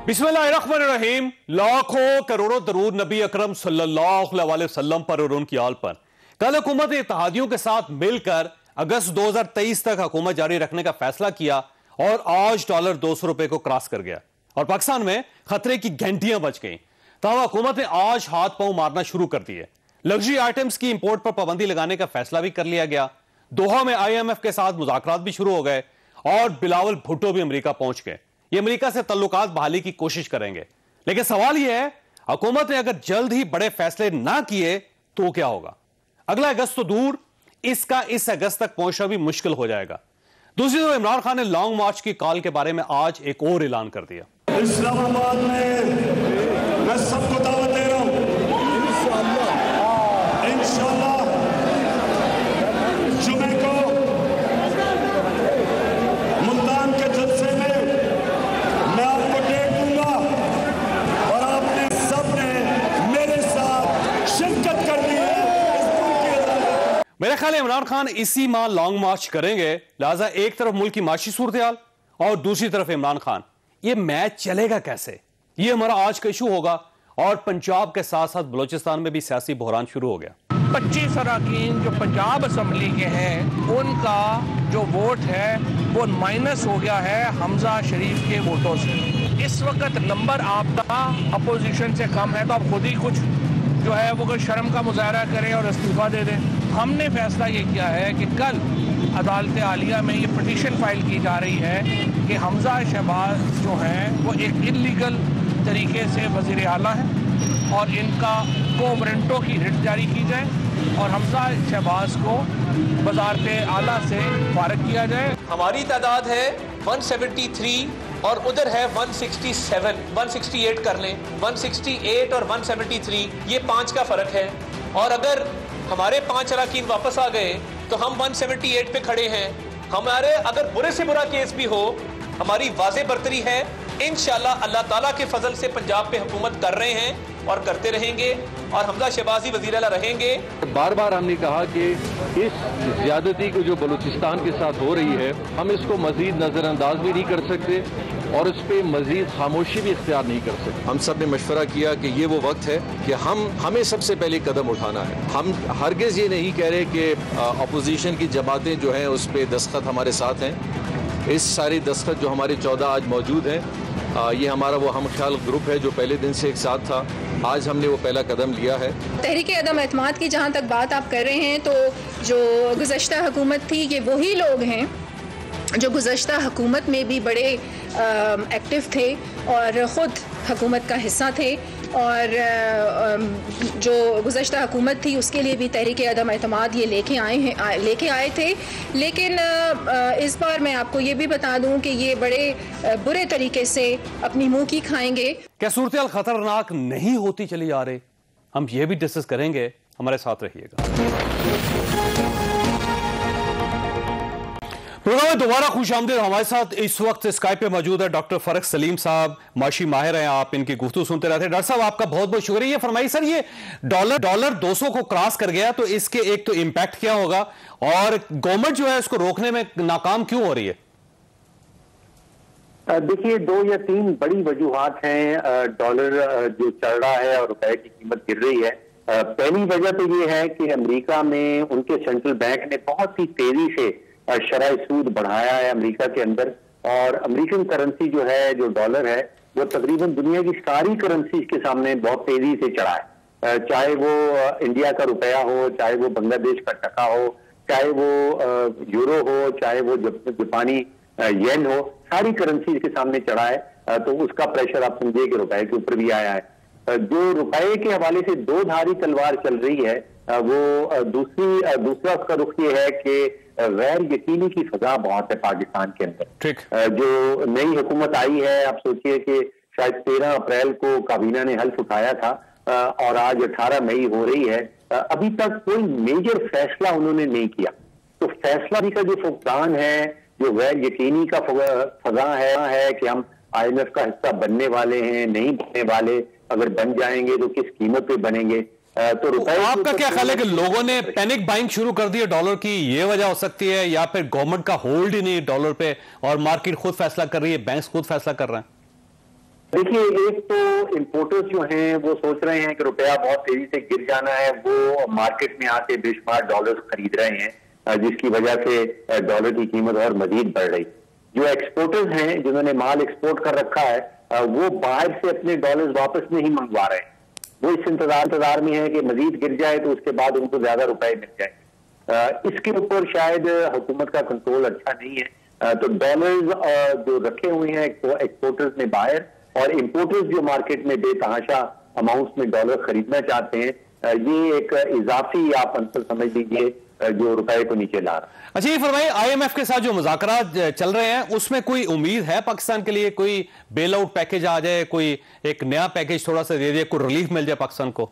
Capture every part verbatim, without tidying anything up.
बिस्मिल्लाहिर्रहमानिर्रहीम। लाखों करोड़ों दरूद नबी अकरम सल्लल्लाहु अलैहि वसल्लम पर और उनकी आल पर। कल हुकूमत ने इत्तेहादियों के साथ मिलकर अगस्त दो हजार तेईस तक हुकूमत जारी रखने का फैसला किया और आज डॉलर दो सौ रुपए को क्रॉस कर गया और पाकिस्तान में खतरे की घंटियां बज गई। तब हुकूमत ने आज हाथ पांव मारना शुरू कर दिए। लग्जरी आइटम्स की इंपोर्ट पर पाबंदी लगाने का फैसला भी कर लिया गया। दोहा में आई एम एफ के साथ मुज़ाकरात भी शुरू हो गए और बिलावल भुट्टो भी अमेरिका पहुंच गए। ये अमेरिका से तल्लुकात बहाली की कोशिश करेंगे। लेकिन सवाल यह है, हुकूमत ने अगर जल्द ही बड़े फैसले ना किए तो क्या होगा? अगला अगस्त तो दूर, इसका इस अगस्त तक पहुंचना भी मुश्किल हो जाएगा। दूसरी तरफ इमरान खान ने लॉन्ग मार्च की कॉल के बारे में आज एक और ऐलान कर दिया। इस्लामाबाद में मैं सबको दावत दे रहा हूं, इंशाअल्लाह जुमे को मुल्तान के जलसे में मैं आपको डेट दूंगा और आपने सबने मेरे साथ शिरकत करनी है। मेरे ख्याल इमरान खान इसी माह लॉन्ग मार्च करेंगे, लिहाजा एक तरफ मुल्क की माशी सूरत हाल और दूसरी तरफ इमरान खान। ये मैच चलेगा कैसे? ये हमारा आज का इशू होगा। और पंजाब के साथ साथ बलोचिस्तान में भी सियासी बहरान शुरू हो गया। पच्चीस अरकान जो पंजाब असम्बली के हैं उनका जो वोट है वो माइनस हो गया है हमजा शरीफ के वोटों से। इस वक्त नंबर आपका अपोजिशन से कम है, तो आप खुद ही कुछ जो है वो कोई शर्म का मुजाहरा करें और इस्तीफा दे दें। हमने फैसला ये किया है कि कल अदालत आलिया में ये पिटीशन फाइल की जा रही है कि हमजा शहबाज जो हैं वो एक इलीगल तरीके से वज़ीर आला हैं और इनका को वारंटों की रिट जारी की जाए और हमजा शहबाज को वज़ारत आला से फारिग किया जाए। हमारी तादाद है एक सौ तिहत्तर और उधर है एक सौ सड़सठ, एक सौ अड़सठ कर लें, एक सौ अड़सठ और एक सौ तिहत्तर ये पाँच का फ़र्क है। और अगर हमारे पाँच अरकान वापस आ गए तो हम एक सौ अठहत्तर पे खड़े हैं। हमारे अगर बुरे से बुरा केस भी हो, हमारी वाज़े बरतरी है। इंशाअल्लाह अल्लाह ताला के फजल से पंजाब पे हुकूमत कर रहे हैं और करते रहेंगे और हमजा शहबाजी वज़ीर आला रहेंगे। बार बार हमने कहा कि इस ज्यादती को जो बलूचिस्तान के साथ हो रही है, हम इसको मजीद नजरअंदाज भी नहीं कर सकते और इस पर मजीद खामोशी भी इख्तियार नहीं कर सकते। हम सब ने मशवरा किया कि ये वो वक्त है कि हम हमें सबसे पहले कदम उठाना है। हम हरगिज़ ये नहीं कह रहे कि अपोजिशन की जमातें जो हैं उस पर दस्तखत हमारे साथ हैं। इस सारी दस्तखत जो हमारे चौदह आज मौजूद हैं, ये हमारा वो हम ख्याल ग्रुप है जो पहले दिन से एक साथ था। आज हमने वो पहला कदम लिया है। तहरीक अदम एतमाद की जहाँ तक बात आप कर रहे हैं, तो जो गुज़श्ता हुकूमत थी ये वही लोग हैं जो गुज़श्ता हुकूमत में भी बड़े एक्टिव थे और ख़ुद हुकूमत का हिस्सा थे और जो गुज़श्ता हुकूमत थी उसके लिए भी तहरीक अदम एतमाद ये लेके आए हैं लेके आए थे। लेकिन इस बार मैं आपको ये भी बता दूं कि ये बड़े बुरे तरीके से अपनी मुंह की खाएंगे। क्या सूरत हाल खतरनाक नहीं होती चली आ रही? हम ये भी डिस्कस करेंगे, हमारे साथ रहिएगा। प्रोग्राम में दोबारा खुश आमदीद। हमारे साथ इस वक्त स्काइप पे मौजूद है डॉक्टर फरक सलीम साहब, माशी माहिर हैं। आप इनकी गुफ्तगू सुनते रहते हैं। डॉक्टर साहब आपका बहुत बहुत शुक्रिया। ये फरमाइए सर, ये डॉलर डॉलर दो सौ को क्रॉस कर गया तो इसके एक तो इम्पैक्ट क्या होगा और गवर्नमेंट जो है उसको रोकने में नाकाम क्यों हो रही है? देखिए, दो या तीन बड़ी वजूहात हैं डॉलर जो चढ़ रहा है और रुपए की कीमत गिर रही है। पहली वजह तो ये है कि अमेरिका में उनके सेंट्रल बैंक ने बहुत ही तेजी से शरह सूद बढ़ाया है अमेरिका के अंदर और अमेरिकन करेंसी जो है, जो डॉलर है, वो तकरीबन दुनिया की सारी करेंसी के सामने बहुत तेजी से चढ़ा है। चाहे वो इंडिया का रुपया हो, चाहे वो बांग्लादेश का टका हो, चाहे वो यूरो हो, चाहे वो जापानी येन हो, सारी करेंसी के सामने चढ़ा है। तो उसका प्रेशर आप समझिए कि रुपए के ऊपर भी आया है। जो रुपए के हवाले से दो धारी तलवार चल रही है, वो दूसरी दूसरा उसका रुख ये है कि गैर यकीनी की फजा बहुत है पाकिस्तान के अंदर। जो नई हुकूमत आई है, आप सोचिए कि शायद तेरह अप्रैल को काबीना ने हल्फ उठाया था और आज अठारह मई हो रही है, अभी तक कोई मेजर फैसला उन्होंने नहीं किया। तो फैसला भी का जो फुकदान है, जो गैर यकीनी का फजा है, है कि हम आई एम एफ का हिस्सा बनने वाले हैं, नहीं बनने वाले, अगर बन जाएंगे तो किस कीमत पे बनेंगे। तो रुपए आपका क्या ख्याल है कि लोगों ने पैनिक बाइंग शुरू कर दी है डॉलर की, ये वजह हो सकती है या फिर गवर्नमेंट का होल्ड ही नहीं डॉलर पे और मार्केट खुद फैसला कर रही है, बैंक्स खुद फैसला कर रहे हैं? देखिए, एक तो इम्पोर्टर्स जो हैं वो सोच रहे हैं कि रुपया बहुत तेजी से गिर जाना है, वो मार्केट में आके बेशुमार डॉलर्स खरीद रहे हैं, जिसकी वजह से डॉलर की कीमत और मजीद बढ़ रही। जो एक्सपोर्टर्स हैं, जिन्होंने माल एक्सपोर्ट कर रखा है, वो बाहर से अपने डॉलर्स वापस नहीं मंगवा रहे हैं। वो इस इंतजार इंतजार में है कि मजीद गिर जाए तो उसके बाद उनको ज्यादा रुपए मिल जाए। इसके ऊपर शायद हुकूमत का कंट्रोल अच्छा नहीं है। तो डॉलर्स जो रखे हुए हैं एक्सपोर्टर्स ने बाहर, और इंपोर्टर्स जो मार्केट में बेतहाशा अमाउंट्स में डॉलर खरीदना चाहते हैं, ये एक इजाफी आप अंतर समझ लीजिए जो रुपए को नीचे ला रहा है। अच्छा, ये फरमाइए, आईएमएफ के साथ जो मुज़ाकरात चल रहे हैं उसमें कोई उम्मीद है पाकिस्तान के लिए, कोई बेल आउट पैकेज आ जाए, कोई एक नया पैकेज थोड़ा सा दे दे, कोई रिलीफ मिल जाए पाकिस्तान को?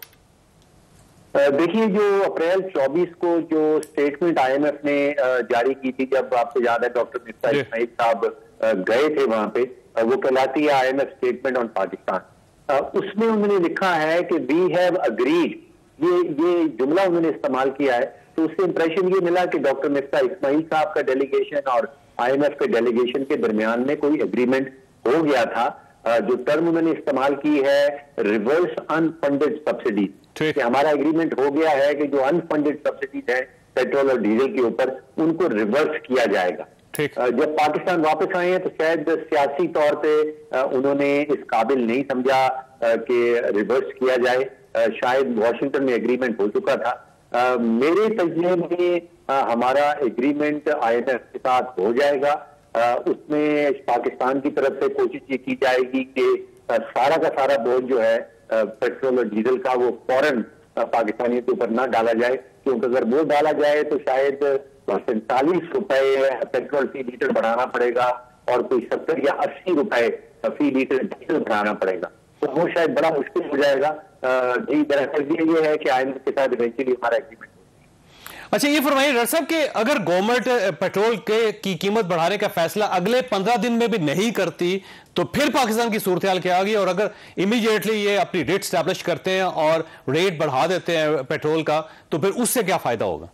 देखिए, जो अप्रैल चौबीस को जो स्टेटमेंट आईएमएफ ने जारी की थी, जब आपको याद है डॉक्टर मिर्जा इस्माइल साहब गए थे वहां पे, वो कहलाती है आईएमएफ स्टेटमेंट ऑन पाकिस्तान। उसमें उन्होंने लिखा है कि वी हैव अग्रीड, ये ये जुमला उन्होंने इस्तेमाल किया है। तो उससे इंप्रेशन ये मिला कि डॉक्टर मिर्जा इस्माइल साहब का डेलीगेशन और आईएमएफ के डेलीगेशन के दरमियान में कोई एग्रीमेंट हो गया था। जो टर्म उन्होंने इस्तेमाल की है, रिवर्स अनफंडेड सब्सिडी, कि हमारा एग्रीमेंट हो गया है कि जो अनफंडेड सब्सिडीज है पेट्रोल और डीजल के ऊपर, उनको रिवर्स किया जाएगा। जब पाकिस्तान वापस आए हैं तो शायद सियासी तौर पे उन्होंने इस काबिल नहीं समझा कि रिवर्स किया जाए। शायद वॉशिंगटन में एग्रीमेंट हो चुका था। मेरे तजज़िये में हमारा एग्रीमेंट आईएमएफ के साथ हो जाएगा। उसमें पाकिस्तान की तरफ से कोशिश ये की जाएगी कि सारा का सारा बोझ जो है पेट्रोल और डीजल का वो फौरन पाकिस्तानियों के ऊपर ना डाला जाए, क्योंकि अगर वो डाला जाए तो शायद सैंतालीस रुपए पेट्रोल फी लीटर बढ़ाना पड़ेगा और कोई सत्तर या अस्सी रुपए फी लीटर डीजल बढ़ाना पड़ेगा। तो वो शायद बड़ा मुश्किल हो जाएगा। जी, दरअसल ये है कि आईएमएफ के साथ इवेंचुअली हमारा एग्रीमेंट। अच्छा, ये फरमाइए डॉक्टर साहब कि अगर गवर्नमेंट पेट्रोल के की कीमत बढ़ाने का फैसला अगले पंद्रह दिन में भी नहीं करती तो फिर पाकिस्तान की सूरत हाल क्या होगी, और अगर इमीडिएटली ये अपनी रेट स्टैब्लिश करते हैं और रेट बढ़ा देते हैं पेट्रोल का, तो फिर उससे क्या फायदा होगा?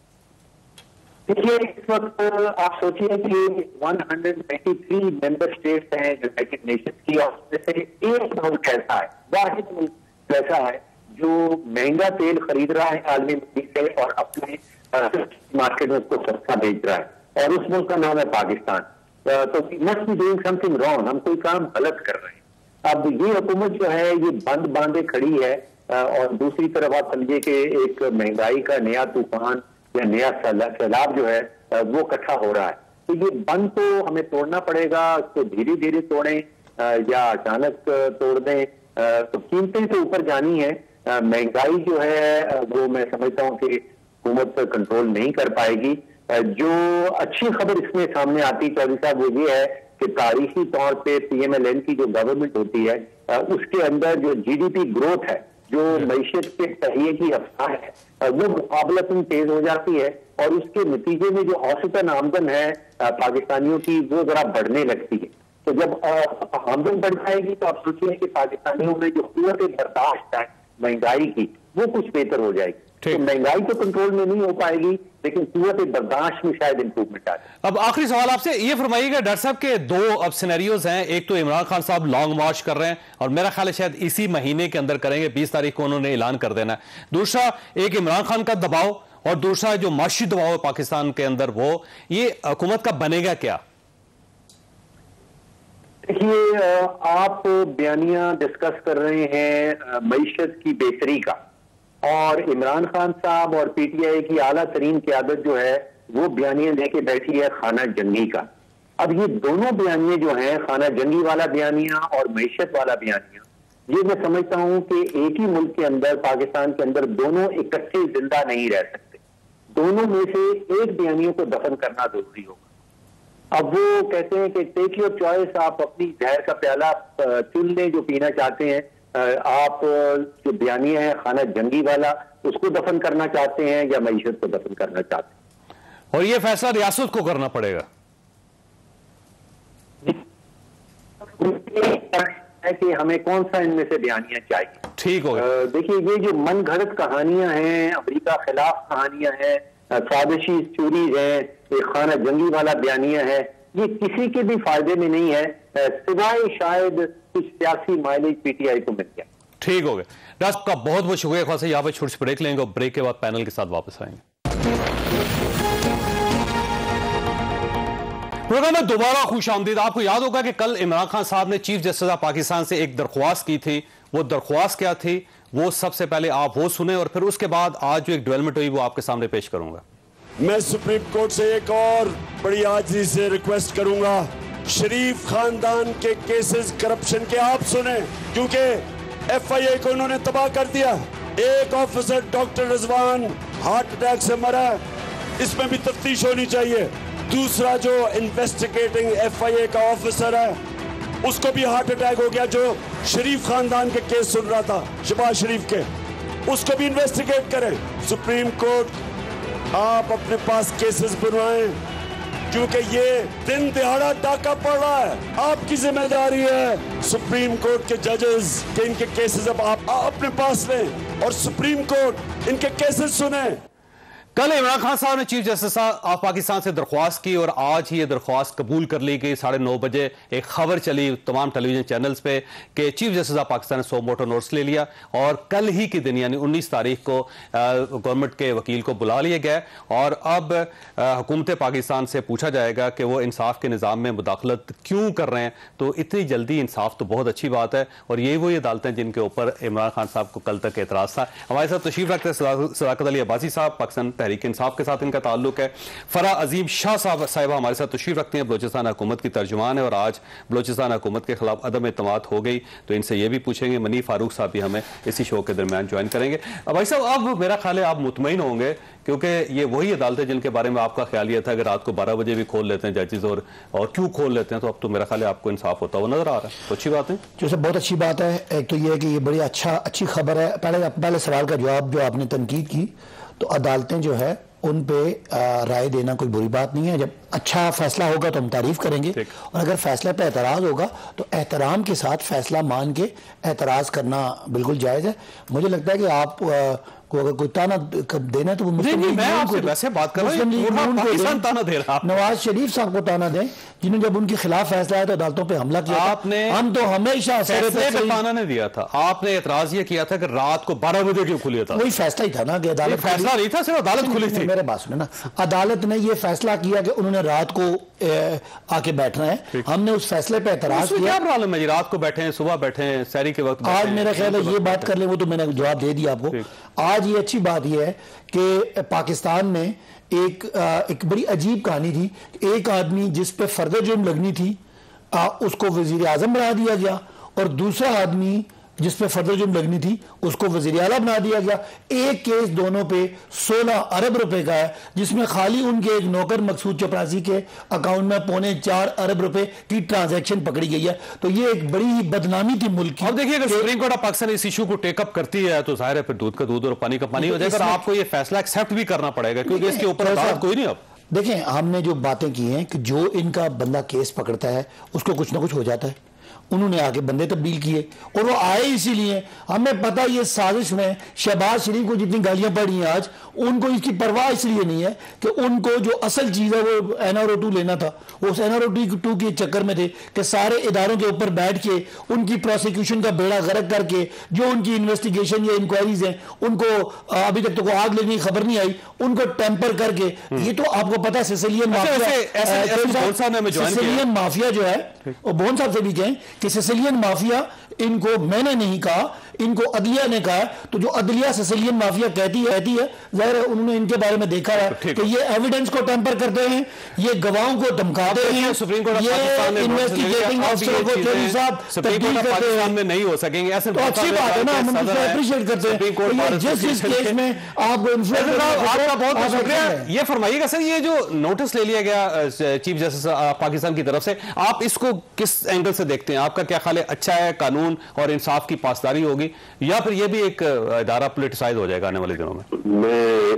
देखिए, इस वक्त आप सोचिए कि एक सौ तिरानवे मेंबर स्टेट्स हैं यूनाइटेड नेशंस की, और उसमें से एक मुल्क ऐसा है, वाहिद मुल्क ऐसा है जो महंगा तेल खरीद रहा है आलमी मंडी से और अपने मार्केट में उसको सस्ता बेच रहा है, और उस मुल्क का नाम है पाकिस्तान। तो must be doing something wrong, हम कोई काम गलत कर रहे हैं। अब ये हुकूमत जो है ये बंद बांधे खड़ी है, और दूसरी तरफ आप समझिए कि एक महंगाई का नया तूफान या नया सैलाब जो है वो इकट्ठा हो रहा है। तो ये बंद तो हमें तोड़ना पड़ेगा, उसको धीरे धीरे तोड़ें या अचानक तोड़ दें, तो कीमतें तो ऊपर जानी है। महंगाई जो है वो मैं समझता हूँ कि हुकूमत पर कंट्रोल नहीं कर पाएगी। जो अच्छी खबर इसमें सामने आती चौधरी साहब वो ये है कि तारीखी तौर पे पीएमएलएन की जो गवर्नमेंट होती है उसके अंदर जो जीडीपी ग्रोथ है, जो मईशत के तहिए की रफ्तार है, वो मुकाबलतन तेज हो जाती है, और उसके नतीजे में जो औसतन आमदन है पाकिस्तानियों की वो जरा बढ़ने लगती है। तो जब आमदन बढ़ जाएगी तो आप सोचिए कि पाकिस्तानियों में जो कुव्वत बर्दाश्त है महंगाई की वो कुछ बेहतर हो जाएगी। तो महंगाई तो कंट्रोल में नहीं हो पाएगी, लेकिन कुव्वत बर्दाश्त में शायद इंप्रूवमेंट आ जाए। अब आखिरी सवाल आपसे ये फरमाइएगा डॉक्टर साहब के दो अब सिनेरियोज हैं। एक तो इमरान खान साहब लॉन्ग मार्च कर रहे हैं और मेरा ख्याल है शायद इसी महीने के अंदर करेंगे, बीस तारीख को उन्होंने ऐलान कर देना है। दूसरा एक इमरान खान का दबाव, और दूसरा जो माशी दबाव है पाकिस्तान के अंदर, वो ये हुकूमत का बनेगा क्या? देखिए, आप बयानियां डिस्कस कर रहे हैं मईशत की बेहतरी का, और इमरान खान साहब और पीटीआई की आला तरीन क़यादत जो है वो बयानियां लेके बैठी है खाना जंगी का। अब ये दोनों बयानियां जो हैं, खाना जंगी वाला बयानिया और मईशत वाला बयानिया, ये मैं समझता हूं कि एक ही मुल्क के अंदर, पाकिस्तान के अंदर, दोनों इकट्ठे जिंदा नहीं रह सकते। दोनों में से एक बयानियों को दफन करना जरूरी होगा। अब वो कहते हैं कि टेक योर चॉइस, आप अपनी जहर का प्याला चुन लें जो पीना चाहते हैं। आप जो बयानिया है खाना जंगी वाला, उसको दफन करना चाहते हैं या मईशत को दफन करना चाहते हैं, और ये फैसला रियासत को करना पड़ेगा है कि हमें कौन सा इनमें से बयानियां चाहिए। ठीक हो गया। देखिए, ये जो मन घड़त कहानियां हैं, अमेरिका खिलाफ कहानियां हैं, साजिशी स्टोरीज हैं, ये खाना जंगी वाला बयानिया है, ये किसी के भी फायदे में नहीं है, सिवाय शायद कुछ सियासी माइलेज पीटीआई को मिल गया। ठीक हो गया डॉक्टर, आपका बहुत बहुत शुक्रिया। खासा यहाँ पे छोटी सी ब्रेक लेंगे और ब्रेक के बाद पैनल के साथ वापस आएंगे। प्रोग्राम में दोबारा खुश आमदीद। आपको याद होगा कि कल इमरान खान साहब ने चीफ जस्टिस ऑफ पाकिस्तान से एक दरख्वास्त की थी। वो दरख्वास्त क्या थी वो सबसे पहले आप वो सुने और फिर उसके बाद आज जो एक डेवलपमेंट हुई वो आपके सामने पेश करूंगा। मैं सुप्रीम कोर्ट से एक और बड़ी आजिज़ी से रिक्वेस्ट करूंगा, शरीफ खानदान के केसेस करप्शन के आप सुने, क्योंकि एफ आई ए को उन्होंने तबाह कर दिया। एक officer doctor Rizwan heart attack से मरा, इसमें भी तफ्तीश होनी चाहिए। दूसरा जो इन्वेस्टिगेटिंग एफ आई ए का ऑफिसर है उसको भी हार्ट अटैक हो गया, जो शरीफ खानदान के केस सुन रहा था, शहबाज शरीफ के, उसको भी इन्वेस्टिगेट करें। सुप्रीम कोर्ट आप अपने पास केसेस बनवाएं, क्योंकि ये दिन दिहाड़ा डाका पड़ रहा है। आपकी जिम्मेदारी है सुप्रीम कोर्ट के जजेस के इनके केसेस अब आप अपने पास लें और सुप्रीम कोर्ट इनके केसेस सुने। कल इमरान खान साहब ने चीफ जस्टिस ऑफ पाकिस्तान से दरख्वास्त की और आज ही ये दरख्वास्त कबूल कर ली गई। साढ़े नौ बजे एक खबर चली तमाम टेलीविजन चैनल्स पे कि चीफ जस्टिस ऑफ पाकिस्तान ने सौ मोटो नोट्स ले लिया और कल ही के दिन यानी उन्नीस तारीख को गवर्नमेंट के वकील को बुला लिया गया और अब हुकूमत पाकिस्तान से पूछा जाएगा कि वो इंसाफ के निज़ाम में मुदाखलत क्यों कर रहे हैं। तो इतनी जल्दी इंसाफ तो बहुत अच्छी बात है और ये वही अदालतें जिनके ऊपर इमरान खान साहब को कल तक एतराज़ था। हमारे साथ तशरीफ रखते हैं सदाकत अली अब्बासी साहब, पाकिस्तान तहरीक इंसाफ के साथ इनका ताल्लुक है। फरा अजीम शाह साहब साहिबा हमारे साथ तशरीफ रखते हैं, बलोचिस्तान हुकूमत की तर्जुमान है और आज बलोचिस्तान हुकूमत के खिलाफ अदम एतमाद हो गई तो इनसे ये भी पूछेंगे। मनी फारूक साहब भी हमें इसी शो के दरमियान ज्वाइन करेंगे। अब भाई साहब अब मेरा ख्याल है आप मुतमईन होंगे क्योंकि ये वही अदालत है जिनके बारे में आपका ख्याल ये था कि रात को बारह बजे भी खोल लेते हैं जजेस और और क्यों खोल लेते हैं, तो अब तो मेरा ख्याल है आपको इंसाफ होता हुआ नजर आ रहा है। तो अच्छी बात है, जो सब बहुत अच्छी बात है। एक तो ये है कि ये बड़ी अच्छा अच्छी खबर है। पहले पहले सवाल का जवाब जो आपने तनकीद की, तो अदालतें जो है उन पे राय देना कोई बुरी बात नहीं है। जब अच्छा फैसला होगा तो हम तारीफ करेंगे और अगर फैसले पे एतराज़ होगा तो एहतराम के साथ फैसला मान के एतराज़ करना बिल्कुल जायज़ है। मुझे लगता है कि आप को अगर कोई ताना देना तो वो मुस्लिम लीग को वैसे बात कर रहा हूं, ताना दे रहा नवाज शरीफ साहब को ताना दें जिन्होंने जब उनके खिलाफ फैसला आया तो अदालतों पे हमला किया। आपने हम तो हमेशा ताना नहीं दिया था, आपने एतराज ये किया था कि रात को बारह बजे क्यों खुली था। वही फैसला ही था ना कि अदालत फैसला नहीं था, सिर्फ अदालत खुली थी। मेरे बात सुने ना, अदालत ने ये फैसला किया कि उन्होंने रात को आके बैठना है। हमने उस फैसले पे एतराज किया। क्या प्रॉब्लम है जी, रात को बैठे हैं, सुबह बैठे हैं, सैरी के वक्त। आज मेरा ख्याल है ये बात कर ले, वो तो मैंने जवाब दे दिया आपको। आज ये अच्छी बात यह है कि पाकिस्तान में एक एक बड़ी अजीब कहानी थी। एक आदमी जिस पे फर्दर जुर्म लगनी थी आ, उसको वजीर आजम बना दिया गया और दूसरा आदमी जिस पे फर्दर जुर्म लगनी थी उसको वजीर आला बना दिया गया। एक केस दोनों पे सोलह अरब रुपए का है, जिसमें खाली उनके एक नौकर मकसूद चपरासी के अकाउंट में पौने चार अरब रुपए की ट्रांजैक्शन पकड़ी गई है। तो ये एक बड़ी ही बदनामी थी मुल्क की। अब देखिए अगर सुप्रीम कोर्ट ऑफ पाकिस्तान इस इशू को टेकअप करती है तो जाहिर है फिर दूध का दूध और पानी का पानी हो जाएगा। आपको ये फैसला एक्सेप्ट भी करना पड़ेगा क्योंकि इसके ऊपर कोई नहीं। अब देखें, हमने जो बातें की हैं कि जो इनका बंदा केस पकड़ता है उसको कुछ ना कुछ हो जाता है। उन्होंने आके बंदे तब्दील किए और वो आए इसीलिए। हमें पता ये साजिश में शहबाज शरीफ को जितनी गालियां पड़ी हैं आज, उनको इसकी परवाह इसलिए नहीं है कि उनको जो असल चीज़ है वो एन आर ओ टू लेना था। वो उस एन आर ओ टू के चक्कर में थे कि सारे इदारों के ऊपर बैठ के उनकी प्रोसिक्यूशन का बेड़ा गर्क करके जो उनकी इन्वेस्टिगेशन या इंक्वायरीज हैं उनको अभी तक तो को आग लगने की खबर नहीं आई, उनको टेम्पर करके। ये तो आपको पता है सिसिलियन माफिया, सिसिलियन माफिया जो है, और बोन साहब से भी कहें कि सिसिलियन माफिया, इनको मैंने नहीं कहा, इनको अदलिया ने कहा। तो जो अदलिया सिसिलियन माफिया कहती है कहती है जाहिर है उन्होंने इनके बारे में देखा है कि ये एविडेंस को टेम्पर करते हैं, ये गवाहों को धमकाते हैं, सुप्रीम कोर्ट ये इन्वेस्टिगेटिंग अफसरों को चौधरी साहब तब्दील करते हैं नहीं हो सकेंगे। ऐसे तो अच्छी बात है ना, हम उनको अप्रिशिएट करते हैं। जिस जिस केस में आपको आपका बहुत बहुत शुक्रिया। ये फरमाइएगा सर, ये जो नोटिस ले लिया गया चीफ जस्टिस पाकिस्तान की तरफ से, आप इसको किस एंगल से देखते हैं? आपका क्या ख्याल है, अच्छा है, कानून और इंसाफ की पासदारी होगी या फिर ये भी एक इदारा पॉलिटिसाइज हो जाएगा आने वाले दिनों में? मैं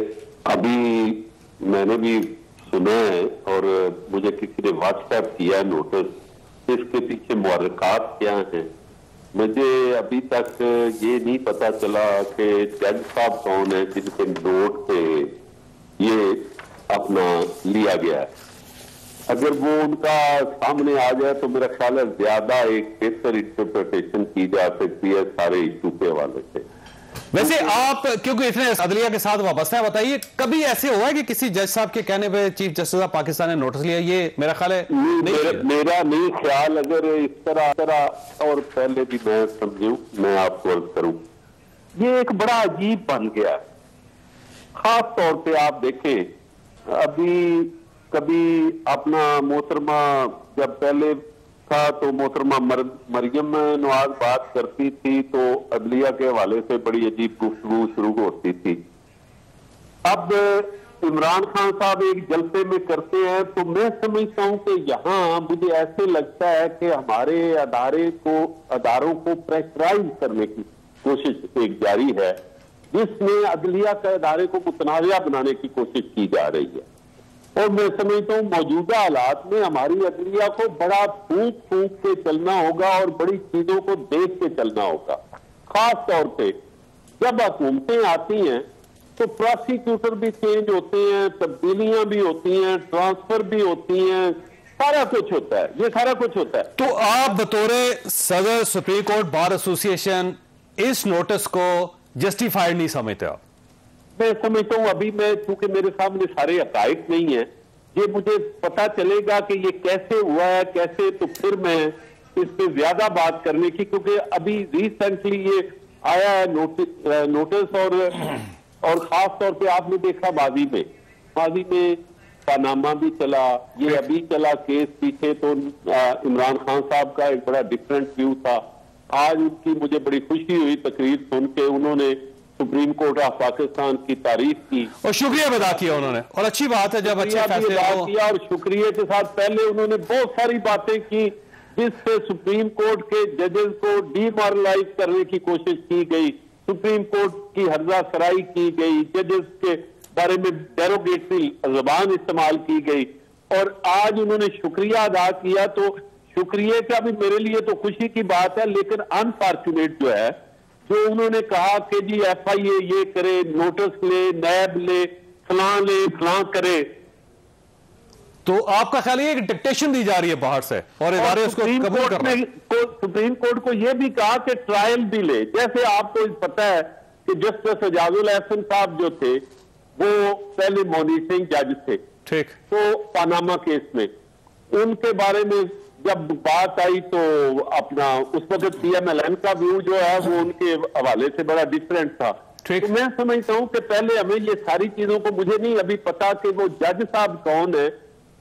अभी मैंने भी सुना है और मुझे किसी ने व्हाट्सएप किया नोटिस, इसके पीछे मुहर्रिकात क्या हैं। मुझे अभी तक ये नहीं पता चला कि जज साहब कौन है जिनके नोट पे ये अपना लिया गया है। अगर वो उनका सामने आ जाए तो मेरा ख्याल है ज्यादा एक बेहतर इंटरप्रिटेशन की जा सकती है सारे इशू के हवाले से। वैसे आप क्योंकि इतने अदलिया के साथ वाबस्ता है, बताइए कभी ऐसे हुआ है कि किसी जज साहब के कहने पे चीफ जस्टिस ऑफ पाकिस्तान ने नोटिस लिया? ये मेरा ख्याल है नहीं, मेरा, मेरा नहीं ख्याल। अगर इस तरह तरह और पहले भी मैं समझूं, मैं आपको अर्ज करूं, ये एक बड़ा अजीब बन गया। खास तौर पे आप देखें, अभी कभी अपना मोहतरमा जब पहले था तो मोहतरमा मर, मरियम नवाज बात करती थी तो अदलिया के हवाले से बड़ी अजीब गुफ्तगू शुरू होती थी। अब इमरान खान साहब एक जलसे में करते हैं तो मैं समझता हूं कि यहाँ मुझे ऐसे लगता है कि हमारे अदारे को अदारों को प्रेशराइज करने की कोशिश एक जारी है, जिसमें अदलिया के अदारे को मुतनाज़ा बनाने की कोशिश की जा रही है। और मैं समझता हूँ मौजूदा हालात में हमारी अदलिया को बड़ा फूंक फूंक के चलना होगा और बड़ी चीजों को देख के चलना होगा। खास तौर पे जब हुकूमतें आती हैं तो प्रोसिक्यूटर भी चेंज होते हैं, तब्दीलियां भी होती हैं, ट्रांसफर भी होती हैं, सारा कुछ होता है, ये सारा कुछ होता है। तो आप बतौरे सदर सुप्रीम कोर्ट बार एसोसिएशन इस नोटिस को जस्टिफाइड नहीं समझते आप? मैं समझता हूँ अभी मैं, चूंकि मेरे सामने सारे हकाइक नहीं है, ये मुझे पता चलेगा कि ये कैसे हुआ है कैसे, तो फिर मैं इस पे ज्यादा बात करने की, क्योंकि अभी रिसेंटली ये आया है नोटिस नोटिस और और खास तौर पे आपने देखा माजी में माजी में पानामा भी चला, ये अभी चला केस पीछे, तो इमरान खान साहब का एक बड़ा डिफरेंट व्यू था। आज उनकी मुझे बड़ी खुशी हुई तकरीर सुन के, उन्होंने सुप्रीम कोर्ट ऑफ पाकिस्तान की तारीफ की और शुक्रिया अदा किया उन्होंने, और अच्छी बात है जब अच्छे फैसले हो। किया और शुक्रिया के साथ पहले उन्होंने बहुत सारी बातें की जिससे सुप्रीम कोर्ट के जजेस को डीमोरलाइज करने की कोशिश की गई, सुप्रीम कोर्ट की हर्जा सराई की गई, जजेस के बारे में डेरोगेटरी जबान इस्तेमाल की गई, और आज उन्होंने शुक्रिया अदा किया। तो शुक्रिया का भी मेरे लिए तो खुशी की बात है, लेकिन अनफॉर्चुनेट जो है, जो उन्होंने कहा कि जी एफ आई ए ये करे, नोटिस ले, नैब ले, फलां ले, फलां करे, तो आपका ख्याल है कि डिक्टेशन दी जा रही है बाहर से और इदारे उसको कबूल कर रहे हैं? सुप्रीम कोर्ट को यह भी कहा कि ट्रायल भी ले। जैसे आपको पता है कि जस्टिस एजाजुल एहसन साहब जो थे वो पहले मॉनिटरिंग जज थे, ठीक, तो पानामा केस में उनके बारे में जब बात आई तो अपना उस वक्त पी एम एल एन का व्यू जो है वो उनके हवाले से बड़ा डिफरेंट था। तो मैं समझता हूं कि पहले हमें ये सारी चीजों को, मुझे नहीं अभी पता कि वो जज साहब कौन है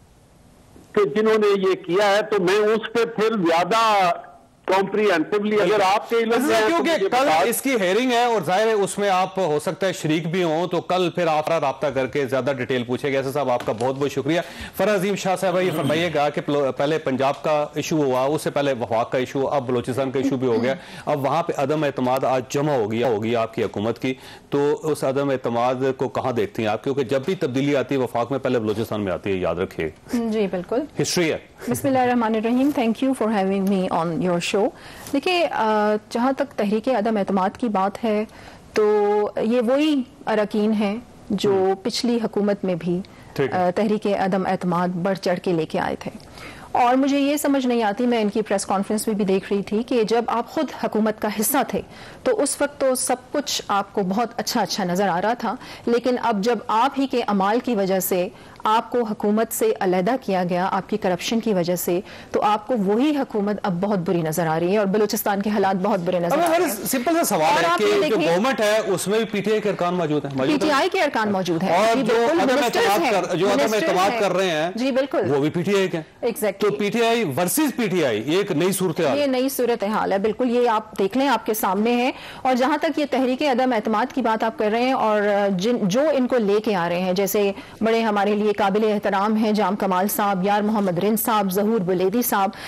कि जिन्होंने ये किया है, तो मैं उस पर फिर ज्यादा कॉम्प्रिहेंसिवली अगर आपके क्योंकि कल इसकी हेयरिंग है और जाहिर है उसमें आप हो सकता है शरीक भी हो, तो कल फिर आप राब्ता करके ज्यादा डिटेल पूछेगा। ऐसा साहब आपका बहुत बहुत शुक्रिया। फरहाद अजीम शाह साहब ये फरमाइएगा कि पहले पंजाब का इशू हुआ, उससे पहले वफाक का इशू, अब बलोचिस्तान का इशू भी हो गया, अब वहां पर अदम एतमाद आज जमा हो गया होगी आपकी हुकूमत की, तो उस अदम एतमाद को कहाँ देखती हैं आप? क्योंकि जब भी तब्दीली आती है वफाक में पहले बलोचिस्तान में आती है, याद रखिए। जी बिल्कुल, हिस्ट्री है। बिस्मिल्लाहिर्रहमानिर्रहीम, thank you for having me on your show. देखिए, जहाँ तक तहरीक अदम एतमाद की बात है तो ये वही अरकान हैं जो पिछली हुकूमत में भी तहरीक अदम एतमाद बढ़ चढ़ के लेके आए थे, और मुझे ये समझ नहीं आती, मैं इनकी प्रेस कॉन्फ्रेंस में भी देख रही थी कि जब आप खुद हुकूमत का हिस्सा थे तो उस वक्त तो सब कुछ आपको बहुत अच्छा अच्छा नज़र आ रहा था, लेकिन अब जब आप ही के अमाल की वजह से आपको हुकूमत से अलहदा किया गया, आपकी करप्शन की वजह से, तो आपको वही हुकूमत अब बहुत बुरी नजर आ रही है और बलूचिस्तान के हालात बहुत बुरे नजर आ रहे हैं। सिंपल सा सवाल है कि जो गवर्नमेंट है उसमें भी पीटीआई के अरकान मौजूद हैं, पीटीआई के अरकान मौजूद हैं, और जो अदम एतमाद कर रहे हैं जी बिल्कुल वो भी पीटीआई के। एग्जैक्टली, तो पीटीआई वर्सेस पीटीआई ये एक नई सूरत हाल, ये नई सूरत हाल है, बिल्कुल ये आप देख लें, आपके सामने है। और जहां तक ये तहरीक अदम एतमाद की बात आप कर रहे हैं और जिन जो इनको लेके आ रहे हैं, जैसे बड़े हमारे लिए काबिल एहतराम हैं जाम कमाल साहब, यार मोहम्मद रिंद साहब, जहूर बुलेदी साहब,